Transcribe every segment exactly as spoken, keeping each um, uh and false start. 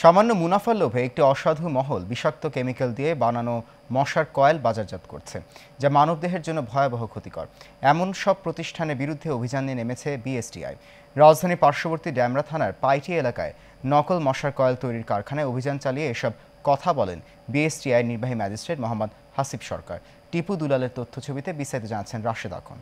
সামান্য মুনাফার লোভে একটি অসাধু মহল বিষাক্ত কেমিক্যাল দিয়ে বানানো মশার কয়েল বাজারজাত করছে, যা মানবদেহের জন্য ভয়াবহ ক্ষতিকর। এমন সব প্রতিষ্ঠানের বিরুদ্ধে অভিযান নিয়ে নেমেছে বিএসটিআই। রাজধানীর পার্শ্ববর্তী ড্যামরা থানার পাইটি এলাকায় নকল মশার কয়েল তৈরির কারখানায় অভিযান চালিয়ে এসব কথা বলেন বিএসটিআই নির্বাহী ম্যাজিস্ট্রেট মোহাম্মদ হাসিব সরকার। টিপু দুলালের তথ্যছবিতে বিস্তারিত জানাচ্ছেন রাশেদ আখন।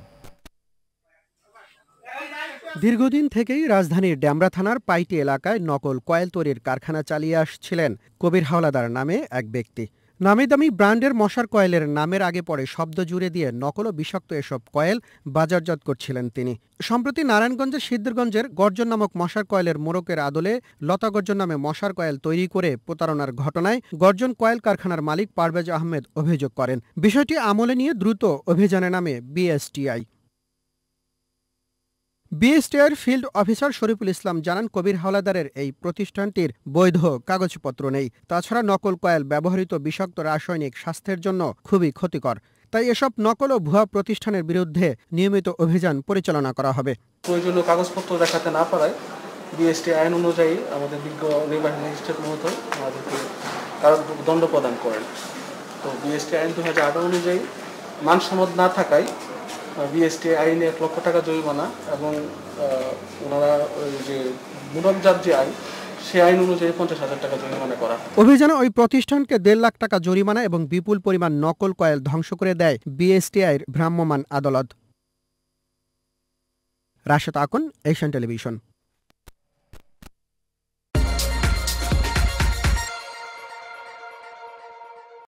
দীর্ঘদিন থেকেই রাজধানীর ড্যামরা থানার পাইটি এলাকায় নকল কয়েল তৈরির কারখানা চালিয়ে আসছিলেন কবির হাওলাদার নামে এক ব্যক্তি। নামি দামি ব্র্যান্ডের মশার কয়েলের নামের আগে পরে শব্দ জুড়ে দিয়ে নকল ও বিষাক্ত এসব কয়েল বাজারজাত করছিলেন তিনি। সম্প্রতি নারায়ণগঞ্জের সিদ্ধিরগঞ্জের গর্জন নামক মশার কয়েলের মোড়কের আদলে লতা গর্জন নামে মশার কয়েল তৈরি করে প্রতারণার ঘটনায় গর্জন কয়েল কারখানার মালিক পারভেজ আহমেদ অভিযোগ করেন। বিষয়টি আমলে নিয়ে দ্রুত অভিযানে নামে বিএসটিআই। বিএসটিআইয়ের ফিল্ড অফিসার শরীফুল ইসলাম জানান, কবির হাওলাদারের এই প্রতিষ্ঠানটির বৈধ কাগজপত্র নেই। তাছাড়া নকল কয়েল ব্যবহৃত বিষাক্ত রাসায়নিক স্বাস্থ্যের জন্য খুবই ক্ষতিকর। তাই এসব নকল ও ভুয়া প্রতিষ্ঠানের বিরুদ্ধে নিয়মিত অভিযান পরিচালনা করা হবে। প্রয়োজনীয় কাগজপত্র দেখাতে না পারায় বিএসটি আইন অনুযায়ী আমাদের বিজ্ঞ নির্বাহী ম্যাজিস্ট্রেট মহোদয় আমাদেরকে দণ্ড প্রদান করেন। তো বিএসটি আইন দু হাজার আঠারো অনুযায়ী মানসম্মত না থাকায় বিএসটি আইনে এক লক্ষ টাকা জরিমানা এবং ওনারা যে মুনাফজাত যে আইন সে আইন অনুযায়ী পঞ্চাশ হাজার টাকা জরিমানা করা। অভিযানে ওই প্রতিষ্ঠানকে দেড় লাখ টাকা জরিমানা এবং বিপুল পরিমাণ নকল কয়েল ধ্বংস করে দেয় বিএসটিআইয়ের ভ্রাম্যমাণ আদালত। রাশেদ আখন, এশিয়ান টেলিভিশন।